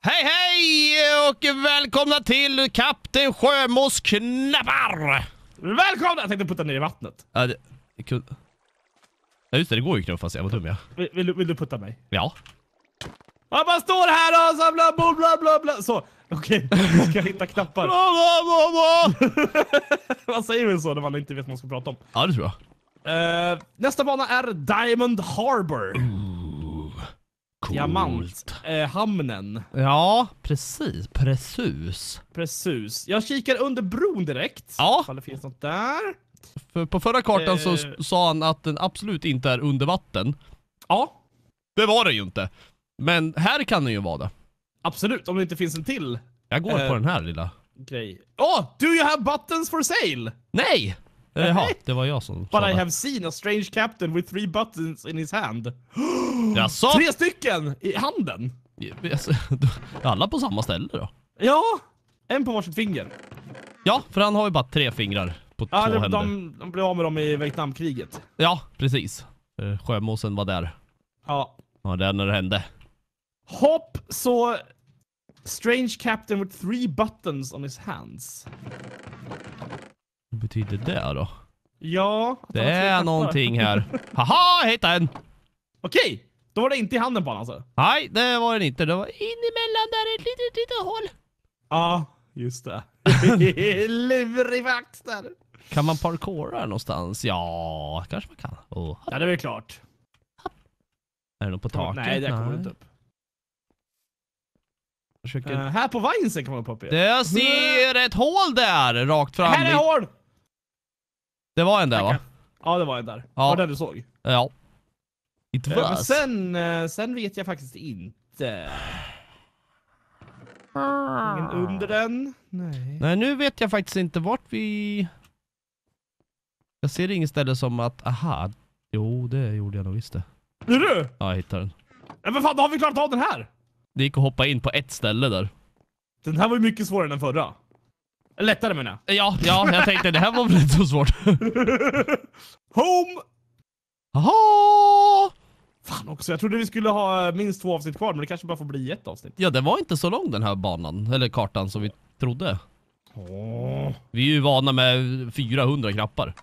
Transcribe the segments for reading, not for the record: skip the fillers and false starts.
Hej hej och välkomna till Kapten Sjömås knappar! Välkomna! Jag tänkte putta ner i vattnet. Ja, det är kul. Ja, just det, det går ju knuffa sig. Jag var dum, ja. Vill du putta mig? Ja. Jag bara står här och så bla bla bla bla. Så, okej. Ska jag hitta knappar? Vad säger vi så när man inte vet vad man ska prata om? Ja, det tror jag. Nästa bana är Diamond Harbor. Coolt. Diamant. Hamnen. Ja, precis. Precis. Jag kikar under bron direkt. Ja. Ifall det finns något där. För på förra kartan så sa han att den absolut inte är under vatten. Ja. Det var det ju inte. Men här kan den ju vara det. Absolut, om det inte finns en till. Jag går på den här lilla Grej. Do you have buttons for sale? Nej! Jaha, det var jag som But sa I det. have seen a strange captain with 3 buttons in his hand. Jaså? 3 stycken i handen. Alla på samma ställe då? Ja, en på varsitt finger. Ja, för han har ju bara 3 fingrar på 2 händer. De blev av med dem i Vietnamkriget. Ja, precis. Sjömåsen var där. Ja. Ja, det är när det hände. Hopp, så... Strange captain with 3 buttons on his hands. Vad betyder det då? Ja. Det är någonting här. Haha, jag hittade en! Okej, då var det inte i handen på honom alltså. Nej, det var den inte. Det var in emellan där ett litet hål. Ja, just det. Lurivakt där. Kan man parkoura någonstans? Ja, kanske man kan. Ja, det är väl klart. Är det någon på taket? Nej, det kommer inte upp. Här på vajnsen kan man upp igen. Det ser ett hål där, rakt fram. Här är hål! Det var en där, va? Ja, det var en där. Ja. Var det du såg? Ja. Inte Men sen vet jag faktiskt inte. Ingen under den. Nej, nu vet jag faktiskt inte vart vi... Jag ser inget ställe som att... Aha. Jo, det gjorde jag nog visst det. Är du? Ja, jag hittade den. Men vad fan, då har vi klart av den här. Det gick att hoppa in på ett ställe där. Den här var ju mycket svårare än den förra. Lättare menar jag. Ja, jag tänkte det här var väl inte så svårt. Home! Aha! Fan också, jag trodde vi skulle ha minst 2 avsnitt kvar, men det kanske bara får bli 1 avsnitt. Ja, det var inte så lång den här banan, eller kartan som vi trodde. Vi är ju vana med 400 knappar.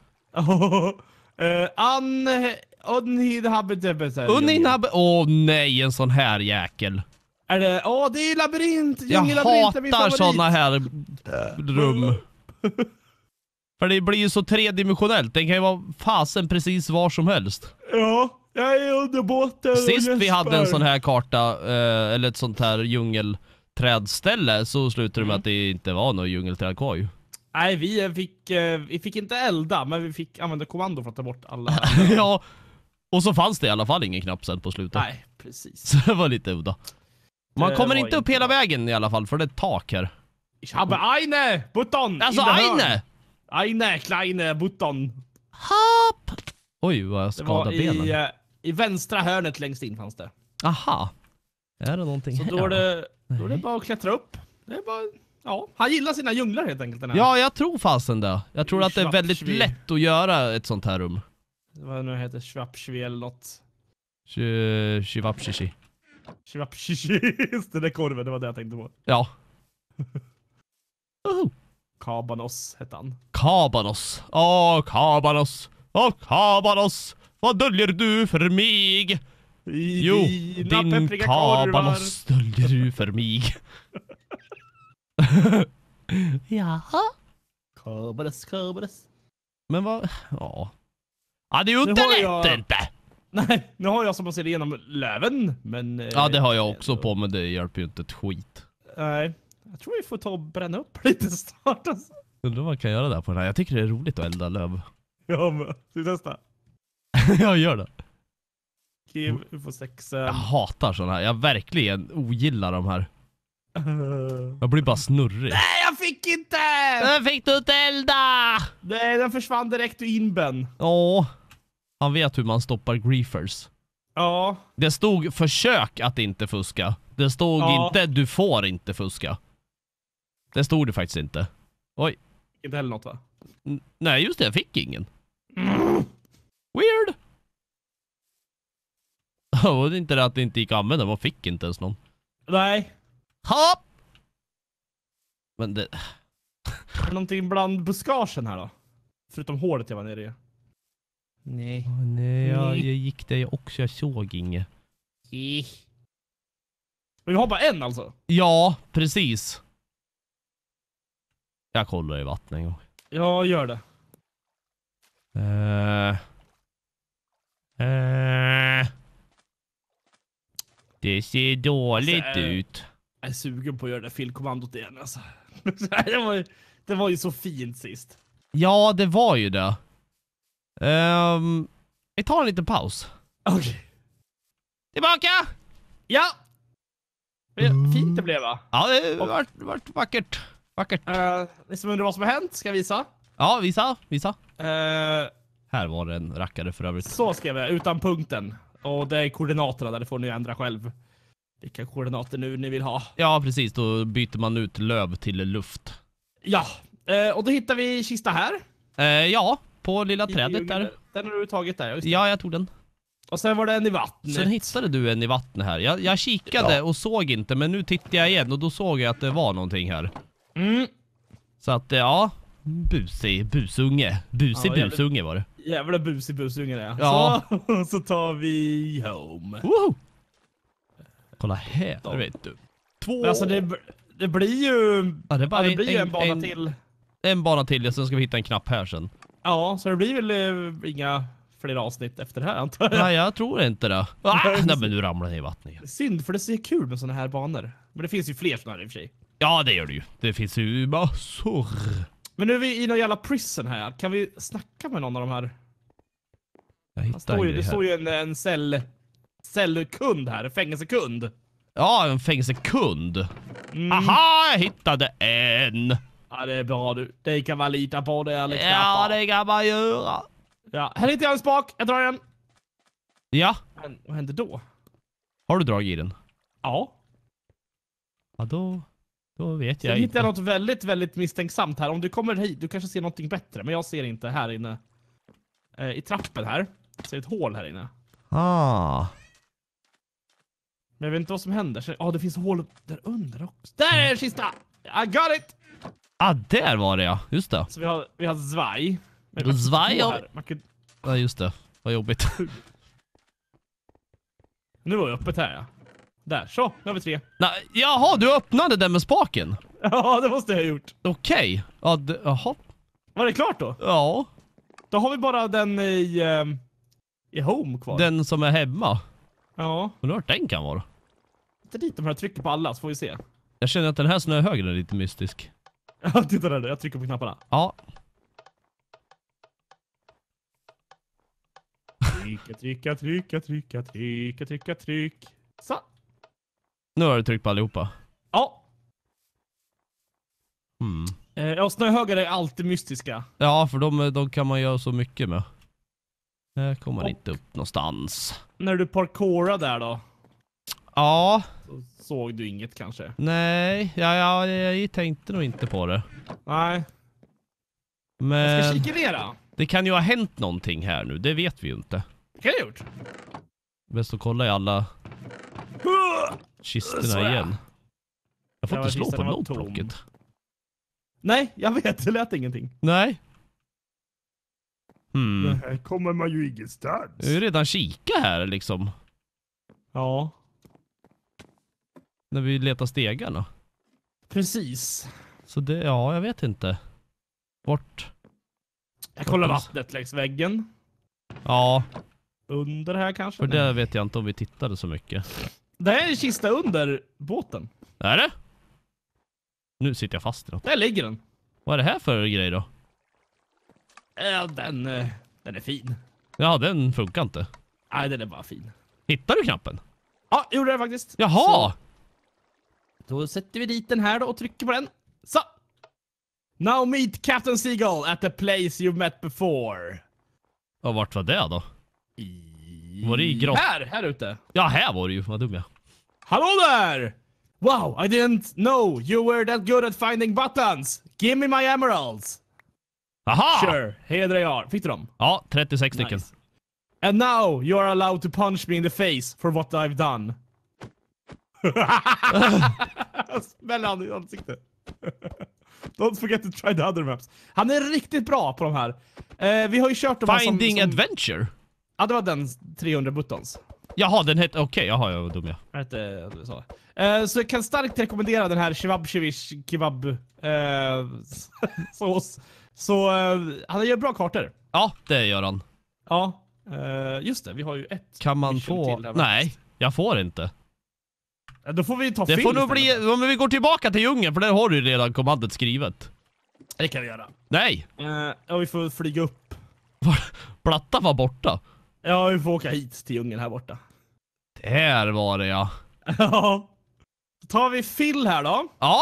Åh nej, en sån här jäkel. Är det? Det är ju labyrint. Jag hatar såna här rum. För det blir ju så tredimensionellt. Den kan ju vara fasen precis var som helst. Ja, jag är under båten. Sist vi hade en sån här karta, eller ett sånt här djungelträdställe, så slutade det med att det inte var något djungelträd kvar ju. Nej, vi fick inte elda, men vi fick använda kommando för att ta bort alla. Ja, och så fanns det i alla fall ingen knapp sen på slutet. Nej, precis. Så det var lite udda. Man kommer inte upp hela bra. vägen i alla fall, för det är ett tak här. Ich habe eine Button. Alltså, Eine kleine Button. Hopp! Oj, vad jag skadade benen. I vänstra hörnet längst in fanns det. Aha. Är det någonting så här? Då är det bara att klättra upp. Det är bara... Ja, han gillar sina djunglar helt enkelt. Den här. Ja, jag tror fasen det. Jag tror att det är väldigt lätt att göra ett sånt här rum. Vad nu heter Schwapschvi eller något. Shivapshishi. Schwapshishi. Just det där korven, det var det jag tänkte på. Ja. Kabanos hette han. Kabanos. Kabanos. Kabanos. Vad döljer du för mig? Jo, din Kabanos döljer du för mig. Jaha. Kabanos. Men vad? Ja. Ja, det är ju inte lätt inte. Nej, nu har jag som man ser igenom löven, men... Ja, det har jag också på, men det hjälper ju inte ett skit. Nej, jag tror vi får ta och bränna upp lite snart alltså. Undrar vad man kan göra där på den här. Jag tycker det är roligt att elda löv. Ja, men ska vi testa? Jag gör det. Okej, vi får 6. Jag hatar sådana här. Jag verkligen ogillar de här. Jag blir bara snurrig. Nej, jag fick inte! Den fick du inte elda! Nej, den försvann direkt ur inben. Åh. Han vet hur man stoppar griefers. Ja. Det stod försök att inte fuska. Det stod inte du får inte fuska. Det stod det faktiskt inte. Oj. Inte heller något, va? Nej, just det. Jag fick ingen. Weird. Och det är inte det att det inte gick att använda. Man fick inte ens någon. Nej. Hopp! Men det... Är det någonting bland buskagen här då? Förutom hålet jag var nere i. Nej. Nej, jag gick där också. Jag såg inget. Men vi har bara en alltså? Ja, precis. Jag kollar i vattnet en gång. Ja, gör det. Det ser dåligt ut. Jag är sugen på att göra det filkommandot igen alltså. Det var ju så fint sist. Ja, det var ju det. Vi tar en liten paus. Okej. Tillbaka! Ja! Fint det blev va? Ja, det vart vackert. Vackert. Ni som undrar vad som har hänt, ska jag visa? Ja, visa. Uh, Här var det en rackare för övrigt. Så skrev jag, utan punkten. Och det är koordinaterna där, det får ni ändra själv. Vilka koordinater nu ni vill ha. Ja, precis. Då byter man ut löv till luft. Ja, och då hittar vi kista här. Ja, på lilla trädet där. Den har du tagit där, just det. Ja, jag tog den. Och sen var det en i vattnet. Sen hittade du en i vattnet här. Jag kikade och såg inte, men nu tittade jag igen och då såg jag att det var någonting här. Så att, ja, busunge var det. Jävla busunge det. Ja. Så tar vi home. Woho! Kolla här, vet du. Men alltså det blir ju... Ja, det blir ju en bana till. En bana till, ja, sen ska vi hitta en knapp här sen. Ja, så det blir väl inga fler avsnitt efter det här antar jag. Nej, jag tror inte det. Nej, men du ramlar i vattnet igen. Synd, för det ser kul med såna här banor. Men det finns ju fler såna här i och för sig. Ja, det gör det ju. Det finns ju massor. Men nu är vi i någon jävla prison här. Kan vi snacka med någon av de här? Det står ju en cellkund här, fängelsekund. Ja, en fängelsekund. Aha, jag hittade en. Ja, det är bra du. Det kan man lita på det. Ja, det kan man göra. Ja, här hittar jag en spak. Jag drar den. Ja. Men vad händer då? Har du dragit i den? Ja. Ja, då vet jag inte. inte. Hittar jag något väldigt, väldigt misstänksamt här. Om du kommer hit, du kanske ser någonting bättre. Men jag ser inte här inne. I trappen här. Jag ser ett hål här inne. Men jag vet inte vad som händer. Det finns hål där under också. Där är kista! I got it! Där var det ja. Just det. Så vi har zvaj. Zvaj, ja just det. Vad jobbigt. Nu var jag öppet här ja. Där, så. Nu har vi 3. Nej, jaha, du öppnade den med spaken. Ja, det måste jag ha gjort. Okej. Ja, jaha. Var det klart då? Ja. Då har vi bara den i home kvar. Den som är hemma. Ja. Undrar vart den kan vara. Inte dit de här trycker på alla så får vi se. Jag känner att den här som är högre är lite mystisk. Ja, titta där. Jag trycker på knapparna. Ja. Tryck. Så. Nu har du tryckt på allihopa. Ja. Mm. Ja, snöhögar är alltid mystiska. Ja, för de kan man göra så mycket med. Här kommer man inte upp någonstans. När du parkourar där då? Ja. Så såg du inget kanske? Nej, jag tänkte nog inte på det. Nej. Men jag ska kika ner då. Det kan ju ha hänt någonting här nu, det vet vi ju inte. Det kan jag ha gjort. Bäst att kolla i alla kistorna igen. Jag får inte slå på noteblocket. Nej, jag vet, det lät ingenting. Nej. Det här kommer man ju ingenstans. Jag har ju redan kika här liksom. Ja. När vi letar stegarna. Precis. Så det, ja, jag vet inte. Vart? Jag kollar vattnet längs väggen. Ja. Under här kanske? För det vet jag inte om vi tittade så mycket. Det här är en kista under båten. Är det? Nu sitter jag fast i något. Där ligger den. Vad är det här för grej då? Ja, den är fin. Ja, den funkar inte. Nej, den är bara fin. Hittar du knappen? Ja, gjorde jag faktiskt. Jaha! Så, då sätter vi dit den här då och trycker på den. Så! Now meet Captain Seagull at the place you've met before. Och vart var det då? Var det i grott? Här ute. Ja, här var det ju. Vad dum jag. Hallå där! Wow, I didn't know you were that good at finding buttons. Give me my emeralds. Aha! Sure, hedra jag. Fick du dem? Ja, 36 stycken. Nice. And now you are allowed to punch me in the face for what I've done. mellan i ansiktet. Don't forget to try the other maps. Han är riktigt bra på de här. Vi har ju kört de här Finding Adventure? Ja, det var den 300 buttons. Jaha, den hette... Okej, jaha, jag var dum jag. Så jag kan starkt rekommendera den här Shevabshevish kebab sås. Så han gör bra kartor. Ja, det gör han. Ja, just det. Vi har ju ett. Kan man få... Nej, jag får inte. Då får vi ta det film. Får nog bli... Men vi går tillbaka till djungeln, för där har du ju redan kommandet skrivet. Det kan vi göra. Nej. Ja, vi får flyga upp. Platta var borta. Ja, vi får åka hit till djungeln här borta. Där var det, ja. Ja. Då tar vi Phil här då. Ja.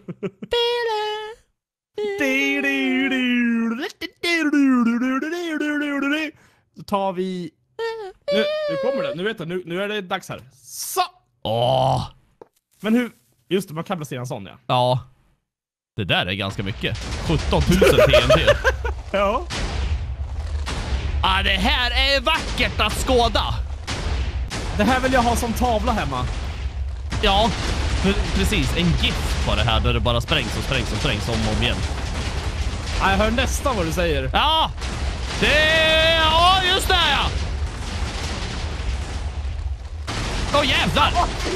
Då tar vi... Nu kommer det. Nu vet jag. Nu är det dags här. Så! Åh. Men hur... Just det, man kan placera en sån, ja. Ja. Det där är ganska mycket. 17 000 TNT. Ja. Ah, det här är vackert att skåda. Det här vill jag ha som tavla hemma. Ja, precis. En GIF på det här där det bara sprängs och sprängs och sprängs om och om igen. Ja, jag hör nästan vad du säger. Ja, ja, just det, ja. Åh, jävlar.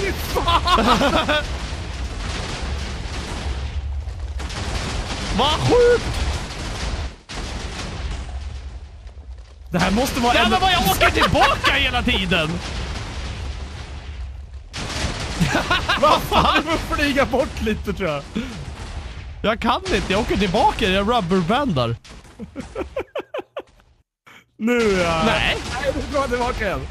Vad sjukt. Det här måste vara... Ja, men vad jag åker tillbaka hela tiden. Vad fan, du får flyga bort lite, tror jag. Jag kan inte, jag åker tillbaka, jag rubberbandar. Nu, ja. Nej. Nej, du drar tillbaka igen.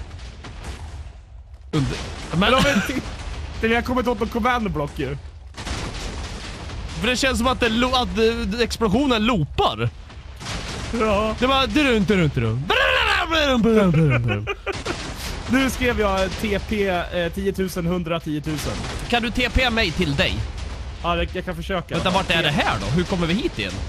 Men vi har kommit åt en command-block ju. För det känns som att, explosionen loopar. Ja. Det var Nu skrev jag TP 10 000, 100, 10 000. Kan du TP mig till dig? Ja, jag kan försöka. Vänta, vart är det här då? Hur kommer vi hit igen?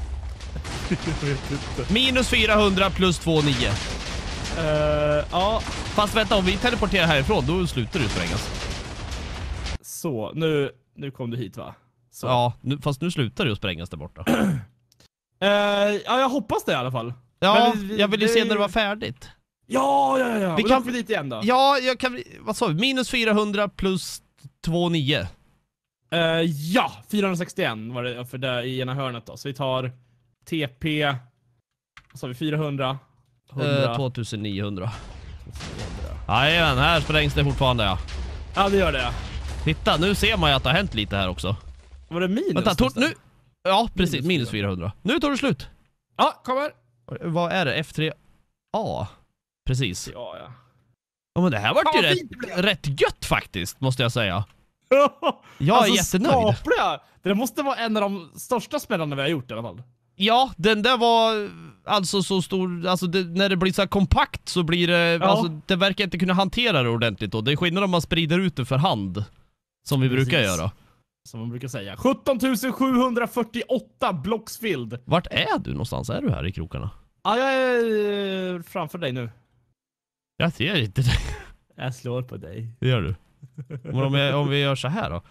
Minus 400 plus 29. Ja. Fast vänta, om vi teleporterar härifrån, då slutar du sprängas. Så, nu kom du hit, va? Så. Ja, fast nu slutar du att sprängas där borta. Ja, jag hoppas det i alla fall. Ja, jag vill ju se när det var färdigt. Ja. Vi kan vi dit igen då. Ja, jag kan... Vad sa vi? Minus 400 plus 29. Ja, 461 var det för det i ena hörnet då. Så vi tar TP... Vad sa vi? 400? 100. 2900. Jajamän, här sprängs det fortfarande, ja. Ja, det gör det, ja. Titta, nu ser man ju att det har hänt lite här också. Var det minus? Vänta, nu... Ja, precis. Minus 400. Nu tar det slut. Ja, kommer. Vad är det? F3A. Precis. Ja. Ja, men det här var ju rätt gött faktiskt, måste jag säga. Jag är jättenöjd. Skapliga. Det måste vara en av de största spelarna vi har gjort i alla fall. Ja, den där var alltså så stor, alltså när det blir så här kompakt så blir det, alltså det verkar inte kunna hantera det ordentligt då. Det är skillnad om man sprider ut det för hand, som vi brukar göra. Som man brukar säga. 17 748 blocks filled. Vart är du någonstans? Är du här i krokarna? Ja, jag är framför dig nu. Jag ser inte dig. Jag slår på dig. Det gör du. Men om vi gör så här då.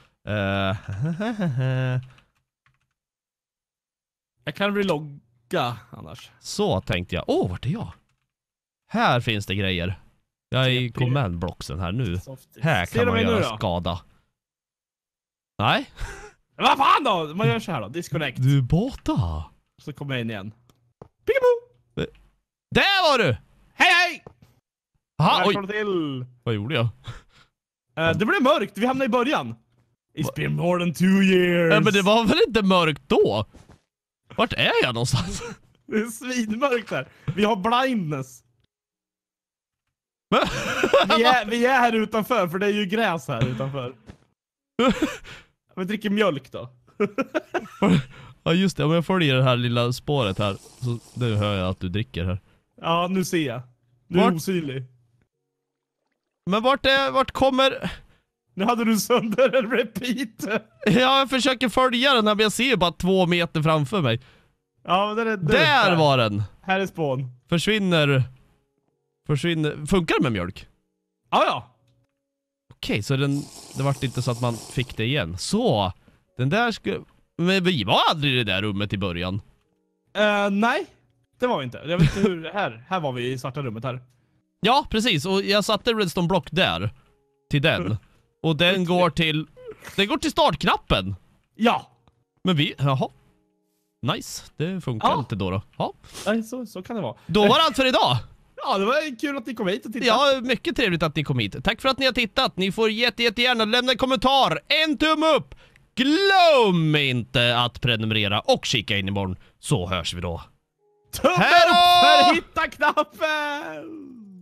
Jag kan relogga annars. Så tänkte jag. Vart är jag? Här finns det grejer. Jag är i command-blocksen här nu. Här kan man göra skada. Nej. Vad fan då? Man gör så här då. Disconnect. Du är borta. Så kommer jag in igen. Peekaboo! Där var du! Hej! Aha, oj. Till. Vad gjorde jag? Det blev mörkt. Vi hamnade i början. It's been more than 2 years. Men det var väl inte mörkt då? Vart är jag någonstans? Det är svinmörkt här. Vi har blindness. vi är här utanför, för det är ju gräs här utanför. Vi dricker mjölk då. Ja just det, om jag följer det här lilla spåret här så nu hör jag att du dricker här. Ja, nu ser jag. Du är osynlig. Men vart kommer... Nu hade du sönder en repeat. Ja, jag försöker följa den här, men jag ser bara 2 meter framför mig. Ja, men där var den. Här är spån. Försvinner. Funkar det med mjölk? Ja. Okej, så det vart inte så att man fick det igen. Så. Den där skulle... Men vi var aldrig i det där rummet i början. Nej, det var vi inte. Jag vet inte hur... Här var vi i svarta rummet här. Ja, precis. Och jag satte redstone block där. Till den. Och den går till... Den går till startknappen. Ja. Men vi... Jaha. Nice. Det funkar inte då. Ja. Nej, så kan det vara. Då var det allt för idag. Ja, det var kul att ni kom hit och tittade. Ja, mycket trevligt att ni kom hit. Tack för att ni har tittat. Ni får jättegärna lämna en kommentar. En tumme upp. Glöm inte att prenumerera och kika in imorgon. Så hörs vi då. Tumme upp för hitta-knappen!